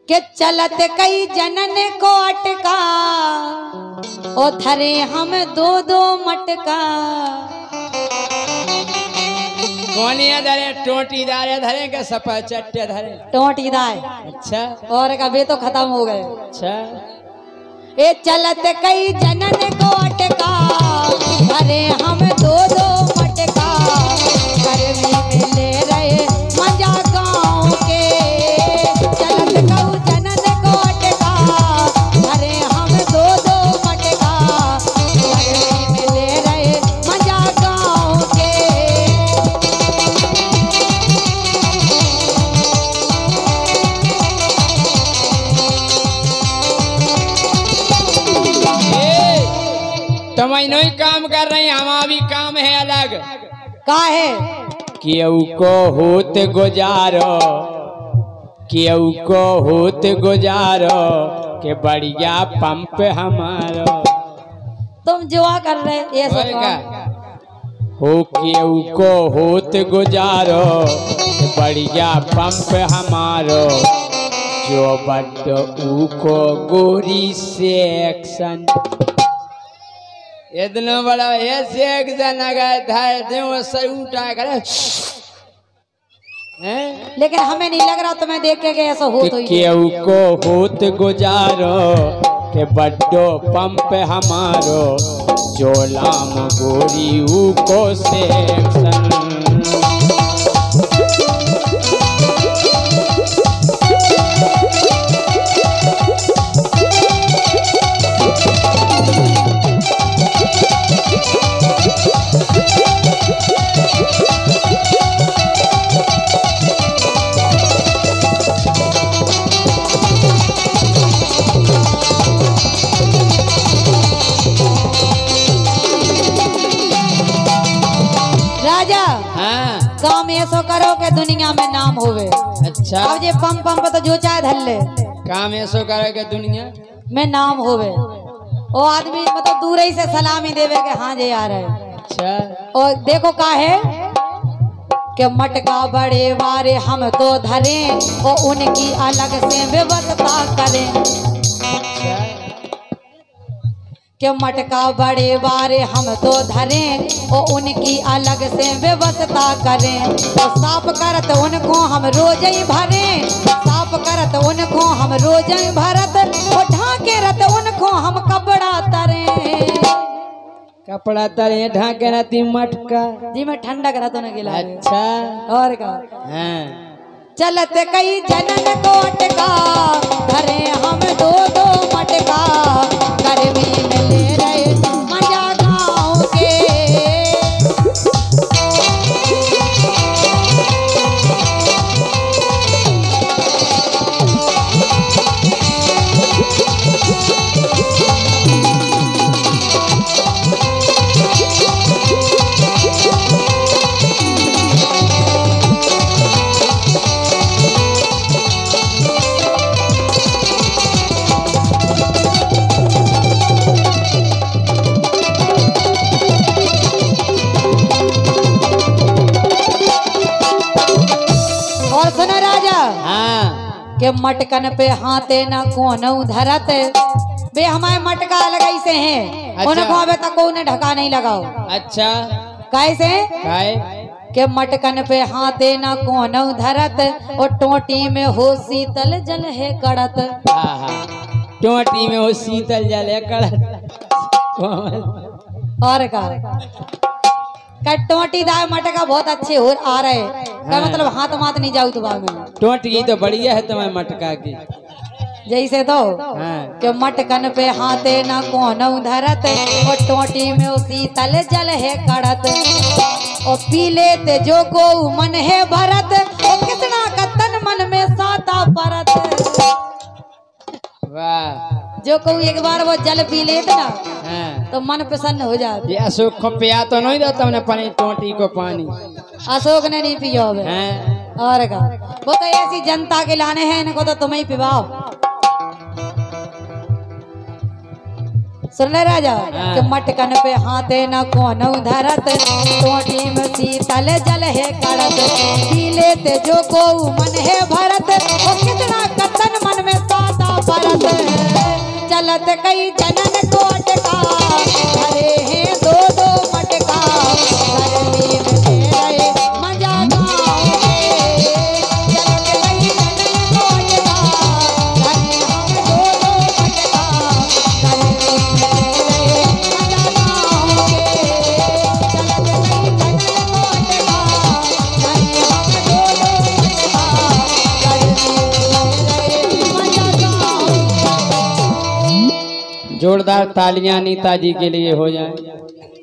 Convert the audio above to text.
के चलत कई जनन को अटका ओ धरे हम दो दो मटका। कौनिया धरे टोटीदार धरे के सपा चट्टे धरे टोटीदार। अच्छा और कभी तो खत्म हो गए। अच्छा ए चलत कई जनन को अटका धरे हम दो दो मटका। गर्मी में ले रहे मजा गाँव के चलत कऊ जनन को अटका धरे हम दो दो मटका। गर्मी में ले रहे मजा गाँव के। तुम ही काम कर रहे हैं, हमारा भी काम है अलग। का है केहू को होत गुजारो, केहू को होत गुजारो के बढ़िया पंप हमारो। तुम जुआ कर रहे ये सब का हो केहू को होत गुजारो के बढ़िया पंप हमारो। जो बड्डो ऊ को गोरी सेक्शन इतना बड़ा ऐसे एक जना गए सही उठा करे। लेकिन हमें नहीं लग रहा तुम्हें देख के ऐसा हो तो केहू को होत गुजारो के बड्डो पंप हमारो। जो लाम गोरी ऊ को सेक्शन काम ऐसो करो के दुनिया में नाम होवे। अच्छा अब ये पम पम तो जो चाहे धर ले। काम ऐसो करो के दुनिया में नाम होवे। वो आदमी मतलब दूर ही से सलामी देवे के हाँ जे आ रहे। अच्छा और देखो का है कि मटका बड़े वारे हम तो धरे और उनकी अलग से व्यवस्था करें। के मटका बड़े वारे हम तो धरें और उनकी अलग से व्यवस्था करें। तो साफ करत उनको हम रोज ही भरें, साफ करत उनको हम रोज ही भरत और ढाके रत उनको हम कपड़ा तरें। कपड़ा तरे ढाके रहती मटका जी मैं ठंडा करा तो न गिला। अच्छा और का हाँ। चलत कई जनन को अटका धरे हम दो दो मटका। गर्मी में ले रहे मजा गाँव के। के मटकन पे हाथे न कौन धरत बे हमारे मटका अलग से हैं। अच्छा। उनको अबे तक को ढका नहीं लगाओ। अच्छा कैसे काय के मटकन पे हाथे न कौन धरत और टोटी में हो शीतल जल है कड़त। टोटी में हो शीतल जल है कड़त। और का टोटी दाए मटका बहुत अच्छे हो आ रहे का मतलब हाथ मात नहीं जाऊ तो में टोटी तो बढ़िया है तुम्हारे मटका की जैसे तो के मटकन पे हाथे न कौन धरत और टोटी में उसी तल जल है कड़त और पी लेते जो को मन है भरत और कितना का तन मन में साता परत। वाह जो को एक बार वो जल पी लेते ना तो मन प्रसन्न हो जाता। ये अशोक को पिया तो नहीं देता हमने पानी टोटी को पानी। अशोक ने नहीं पिया और का वो तो ऐसी जनता के लाने हैं इनको तो तुम्हें ही पिवाओ। सुन ले राजा कि मटकन पे हाथे न कौन धरत टोटी में शीतल जल है कड़त पी लेते जो को मन है भरत और कितना कतन मन में चलत कई जनन को अटका, भरे हैं दो दो मटका, गर्मी में ले रहे मजा गाँव में। चलत कई जनन को अटका, भरे हम दो दो मटका, गर्मी में ले रहे मजा गाँव के। चलत कई जनन को अटका, भरे हम दो दो मटका, गर्मी में ले रहे मजा गाँव के। जोरदार तालियां नीताजी के लिए हो जाए।